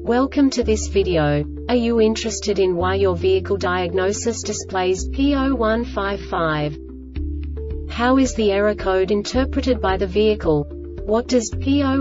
Welcome to this video. Are you interested in why your vehicle diagnosis displays P0155? How is the error code interpreted by the vehicle? What does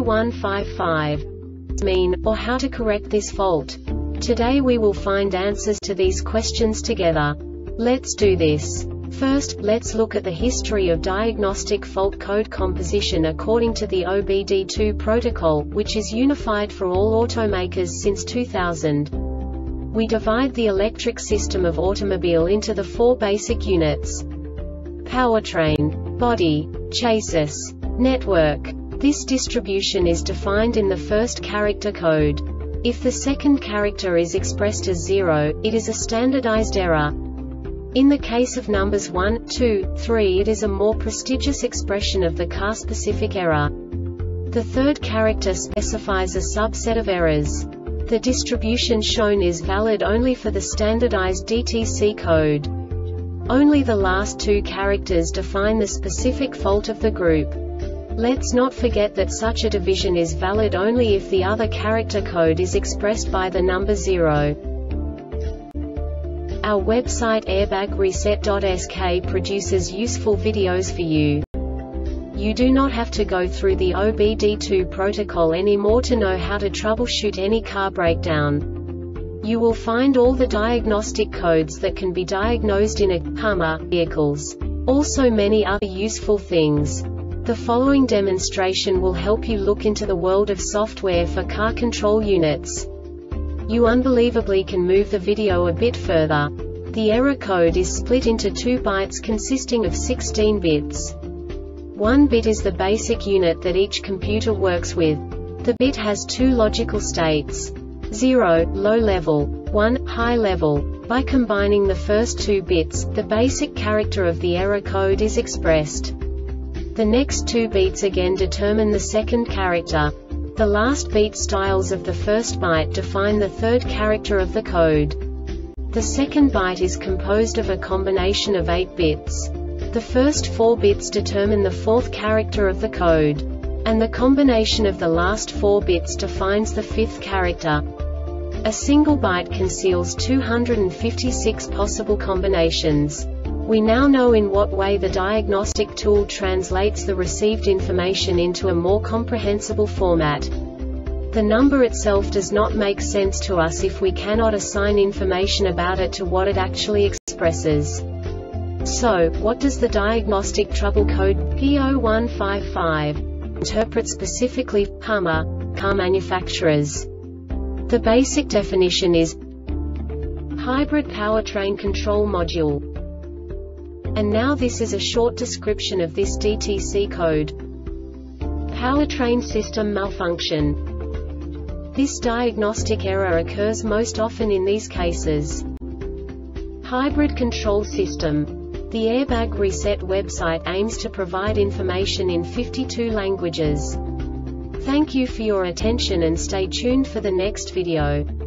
P0155 mean, or how to correct this fault? Today we will find answers to these questions together. Let's do this. First, let's look at the history of diagnostic fault code composition according to the OBD2 protocol, which is unified for all automakers since 2000. We divide the electric system of automobile into the four basic units: powertrain, body, chassis, network. This distribution is defined in the first character code. If the second character is expressed as 0, it is a standardized error. In the case of numbers 1, 2, 3, it is a more prestigious expression of the car-specific error. The third character specifies a subset of errors. The distribution shown is valid only for the standardized DTC code. Only the last two characters define the specific fault of the group. Let's not forget that such a division is valid only if the other character code is expressed by the number 0. Our website airbagreset.sk produces useful videos for you. You do not have to go through the OBD2 protocol anymore to know how to troubleshoot any car breakdown. You will find all the diagnostic codes that can be diagnosed in a Hummer vehicles. Also many other useful things. The following demonstration will help you look into the world of software for car control units. You unbelievably can move the video a bit further. The error code is split into 2 bytes consisting of 16 bits. 1 bit is the basic unit that each computer works with. The bit has 2 logical states: 0, low level, 1, high level. By combining the first 2 bits, the basic character of the error code is expressed. The next 2 beats again determine the second character. The last beat styles of the first byte define the third character of the code. The second byte is composed of a combination of 8 bits. The first 4 bits determine the fourth character of the code. And the combination of the last 4 bits defines the fifth character. A single byte conceals 256 possible combinations. We now know in what way the diagnostic tool translates the received information into a more comprehensible format. The number itself does not make sense to us if we cannot assign information about it to what it actually expresses. So, what does the diagnostic trouble code P0155 interpret specifically for Hummer car manufacturers? The basic definition is hybrid powertrain control module. And now this is a short description of this DTC code. Powertrain system malfunction. This diagnostic error occurs most often in these cases. Hybrid control system. The Airbag Reset website aims to provide information in 52 languages. Thank you for your attention and stay tuned for the next video.